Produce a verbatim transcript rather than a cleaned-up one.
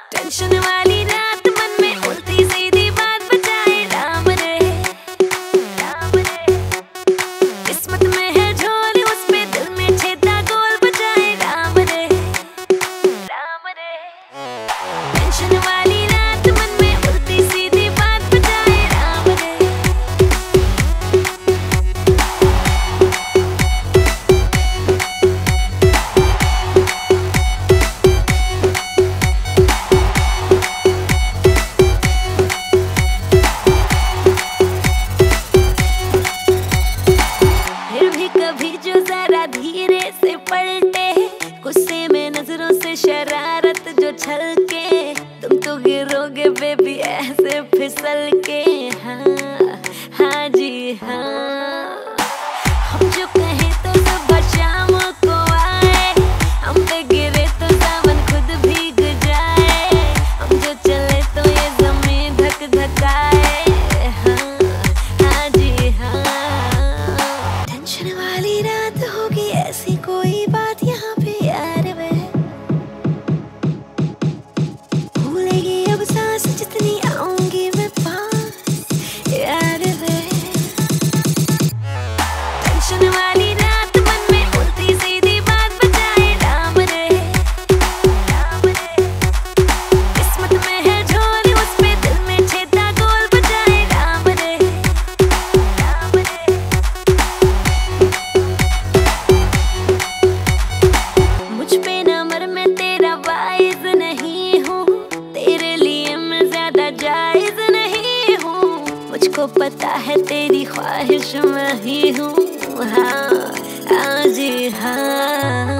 Tension वाली रात मन में उल्टी सीधी बात बजाए राम रे राम रे। किस्मत में है झोली उस पे दिल में छेदा गोल बजाए राम रे राम रे। टेंशन वाली रात मन में उल्टी सीधी बात बजाए राम रे। कभी जो जरा धीरे से पलटे, गुस्से में नजरों से शरारत जो छलके, तुम तो गिरोगे बेबी ऐसे फिसल के। हाँ हाँ जी हाँ, हम जो कहें तो सुबह शाम को आए, हम पे गिरे तो सावन खुद भीग जाए, हम जो चले तो ये जमीन धक धकाए। हाँ हाँ जी हाँ, टेंशन वाली रात होगी ऐसी कोई बात यहाँ पे यार वे, भूलेगी अब सांस जितनी आऊंगी मैं पास यार वे। टेंशन वाली रात मन में उल्टी सीधी बात बजाए राम रे राम रे। किस्मत में है झोली उस पे दिल में छेदा गोल बजाए राम रे राम रे। मुझ पे न मर मैं तेरा वाइज नहीं हूँ, तेरे लिए मैं ज्यादा जायज नहीं हूँ, मुझको पता है तेरी ख्वाहिश मैं ही हूँ। हाँ हाँ जी हाँ।